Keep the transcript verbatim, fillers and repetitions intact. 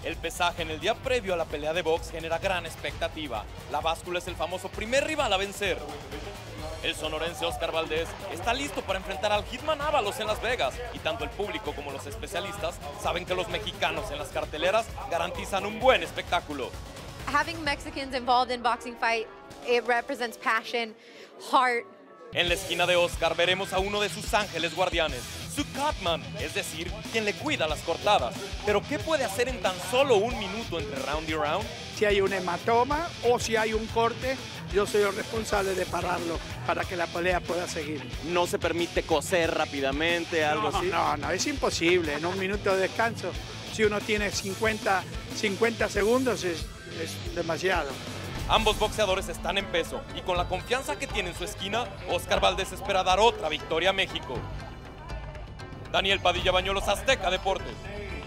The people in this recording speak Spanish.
El pesaje en el día previo a la pelea de box genera gran expectativa. La báscula es el famoso primer rival a vencer. El sonorense Oscar Valdez está listo para enfrentar al Hitman Ábalos en Las Vegas, y tanto el público como los especialistas saben que los mexicanos en las carteleras garantizan un buen espectáculo. Having Mexicans involved in boxing fight, it represents passion, heart. En la esquina de Oscar veremos a uno de sus ángeles guardianes, su Cutman, es decir, quien le cuida las cortadas. Pero ¿qué puede hacer en tan solo un minuto entre round y round? Si hay un hematoma o si hay un corte, yo soy el responsable de pararlo para que la pelea pueda seguir. ¿No se permite coser rápidamente, algo no, así? No, no, es imposible. En un minuto de descanso, si uno tiene cincuenta, cincuenta segundos, es, es demasiado. Ambos boxeadores están en peso y con la confianza que tiene en su esquina, Oscar Valdez espera dar otra victoria a México. Daniel Padilla Bañuelos, Azteca Deportes.